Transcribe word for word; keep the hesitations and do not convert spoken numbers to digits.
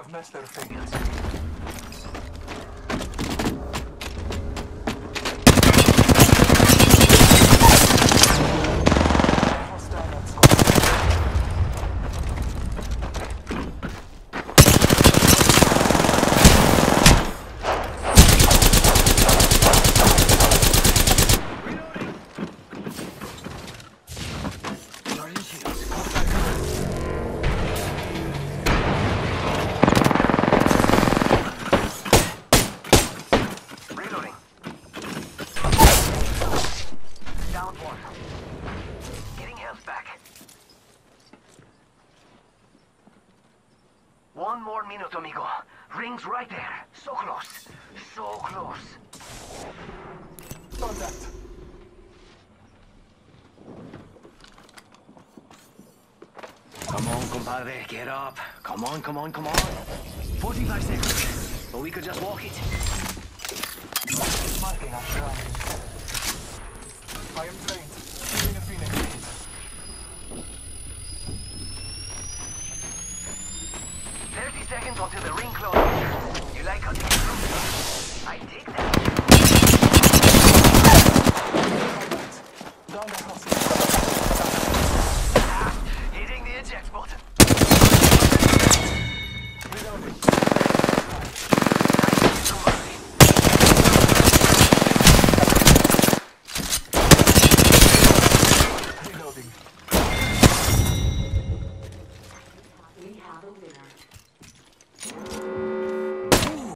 have messed their fingers. One more minute, amigo. Ring's right there. So close. So close. Contact. Come on, compadre. Get up. Come on, come on, come on. forty-five seconds. But we could just walk it. Marking our surroundings. I am trained. Using a Phoenix kit. thirty seconds until the ring closes. You like cutting it through? I dig that. Down the house. Ah, hitting the eject button. Reloading.